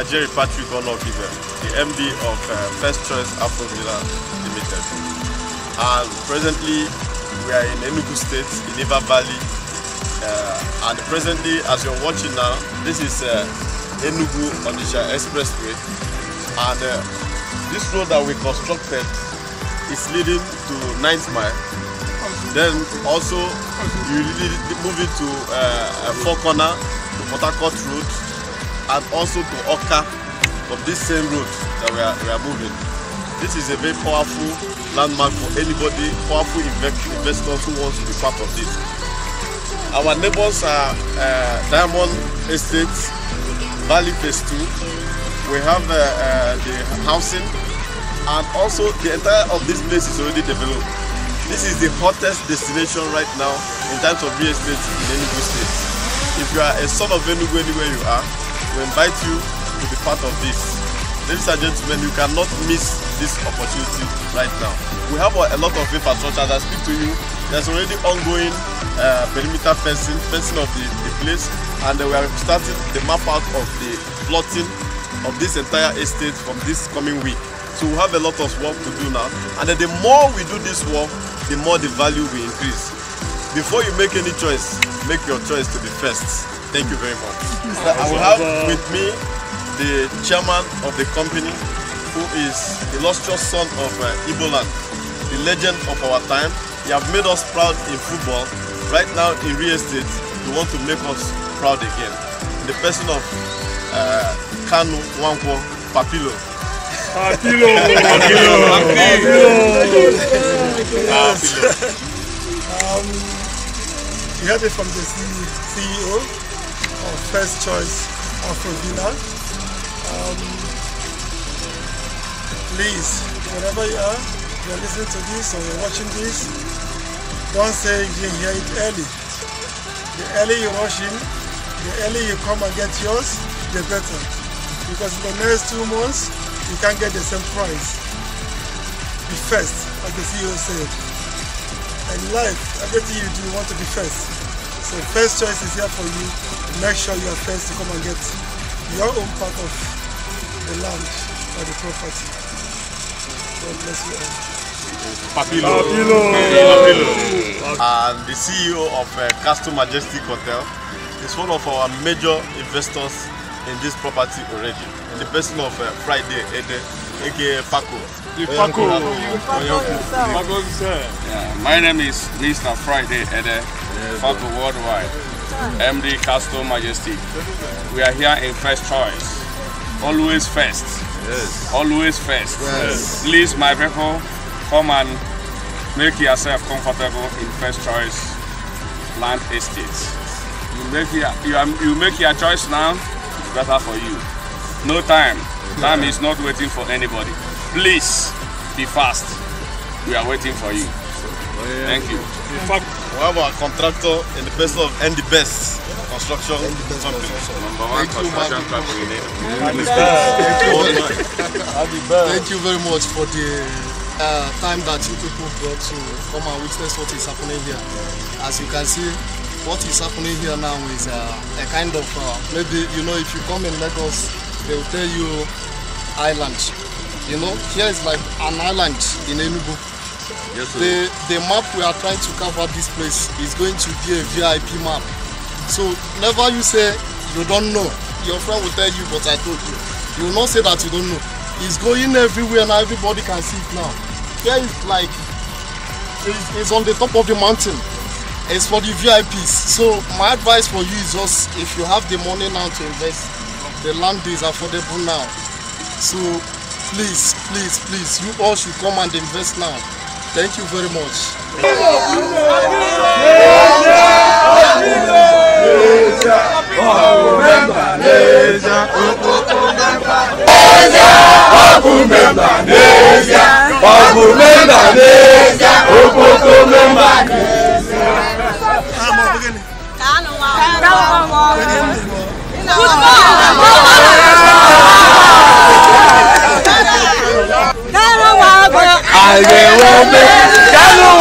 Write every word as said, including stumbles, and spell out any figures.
Jerry Patrick Onokibe, the M D of uh, First Choice Afro Villa Limited. And presently we are in Enugu State, in Iva Valley. Uh, and presently, as you're watching now, this is uh, Enugu Onitsha Expressway. And uh, this road that we constructed is leading to ninth Mile. Then also you move it to uh, Four Corner, to Port Harcourt Road, and also to Oka from this same road that we are, we are moving. This is a very powerful landmark for anybody, powerful investors who want to be part of this. Our neighbors are uh, Diamond Estate, Valley Phase two. We have uh, uh, the housing, and also the entire of this place is already developed. This is the hottest destination right now in terms of real estate in Enugu State. If you are a son of Enugu anywhere you are, we invite you to be part of this. Ladies and gentlemen, you cannot miss this opportunity right now. We have a lot of infrastructure. As I speak to you, there's already ongoing uh, perimeter fencing, fencing of the, the place, and uh, we are starting the map out of the plotting of this entire estate from this coming week. So we have a lot of work to do now, and then the more we do this work, the more the value will increase. Before you make any choice, make your choice to be first. Thank you very much. I will have with me the chairman of the company, who is the illustrious son of uh, Igbo land, the legend of our time. He have made us proud in football. Right now in real estate, they want to make us proud again. In the person of uh, Kanu Nwankwo Papilo. Papilo! Papilo! Papilo! um, you heard it from the C E O of First Choice Afro Villa. Um, please, wherever you are, you're listening to this or you're watching this, don't say you didn't hear it early. The early you rush in, the early you come and get yours, the better. Because in the next two months, you can't get the same price. Be first, like the C E O said. In life, everything you do, you want to be first. So First Choice is here for you. Make sure you are first to come and get your own part of the land or the property. God bless you all. Papilo. Papilo. Papilo. And the C E O of uh, Castle Majestic Hotel is one of our major investors in this property already. In the person of uh, Friday Ede, aka Paco. Paco. Yeah, my name is Mister Friday Ede, Paco Worldwide, M D Castle Majestic. We are here in First Choice. Always first. Yes. Always first. Yes. Please, my people, come and make yourself comfortable in First Choice Land Estate. You make your, you, are, you make your choice now, it's better for you. No time. Time is not waiting for anybody. Please, be fast. We are waiting for you. Thank you. In fact, we have our contractor in the person of N D Best Construction Company. Number one construction company. Thank you very much for the uh, time that you people brought to come and witness what is happening here. As you can see, what is happening here now is uh, a kind of, uh, maybe, you know, if you come in Lagos, they will tell you island. You know, here is like an island in Enugu. Yes, sir. The, the map we are trying to cover this place is going to be a V I P map. So never you say you don't know. Your friend will tell you, but I told you. You will not say that you don't know. It's going everywhere now, everybody can see it now. Here is like, it's, it's on the top of the mountain. It's for the V I Ps. So my advice for you is just, if you have the money now to invest, the land is affordable now. So please, please, please, you all should come and invest now. Thank you very much. I will